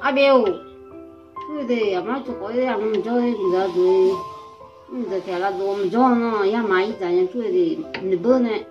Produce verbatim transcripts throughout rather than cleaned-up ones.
阿彪，对的，要不然做过的，我们做的比较多，你这天了做我们做呢，也买一张人做的，你不呢？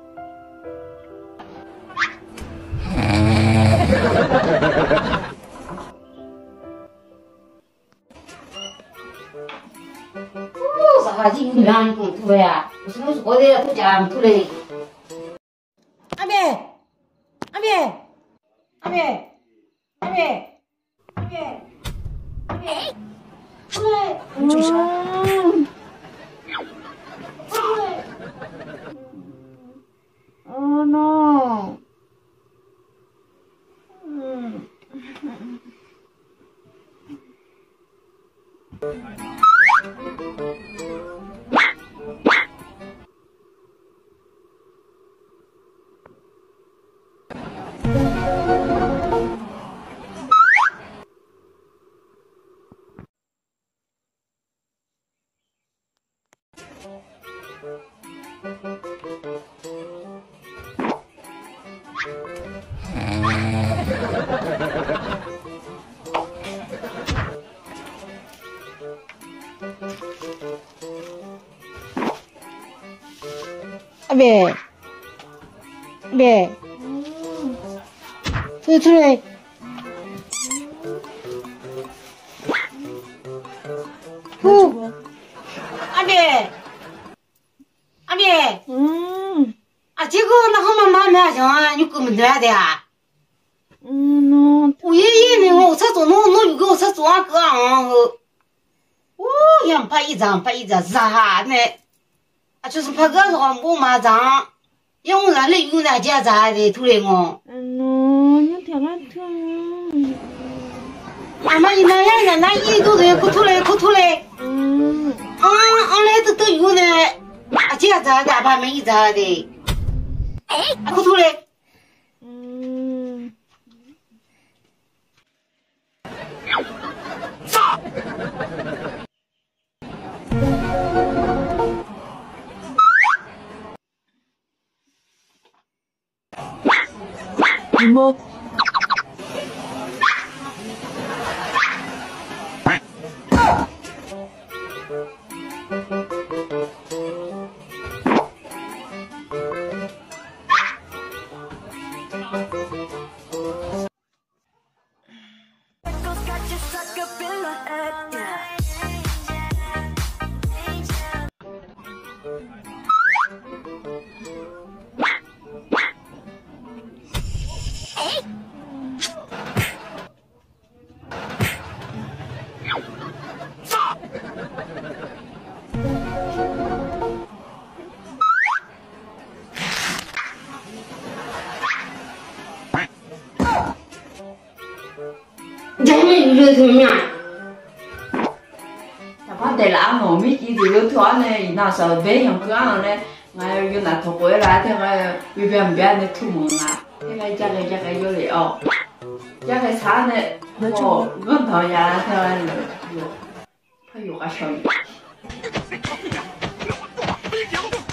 哦，啥子你让你工作呀？我是我是过的，不家不嘞。阿彪，阿彪，阿彪，阿彪，阿彪，阿彪，对，嗯，对，哦 no， 嗯。阿贝，阿贝，出来出来。不，阿贝，阿贝，嗯，啊，这个那后面妈妈讲啊，你根本对的呀。嗯喏，我爷爷呢，我才做弄弄一个，我才做那个啊，哦，样拍一张拍一张啥呢？啊，就是拍个什么我马张，用人来用来家咋的，出来我。嗯喏，你听我听。妈妈，你那样人那一个人可出来可出来。嗯。啊，俺来都都有呢，啊，家咋的，把没咋的。哎，可出来。嗯。走。什么？ để làm ngồi mấy chị thì yêu thoa này nào sợ bé hàng cửa hàng này ngay yêu là thuộc quê ra thế cái yêu bé bé này thu mường à thế cái chắc cái chắc cái vô liệu chắc cái sáng này ồ vẫn thở ra theo anh phải yêu cái sợi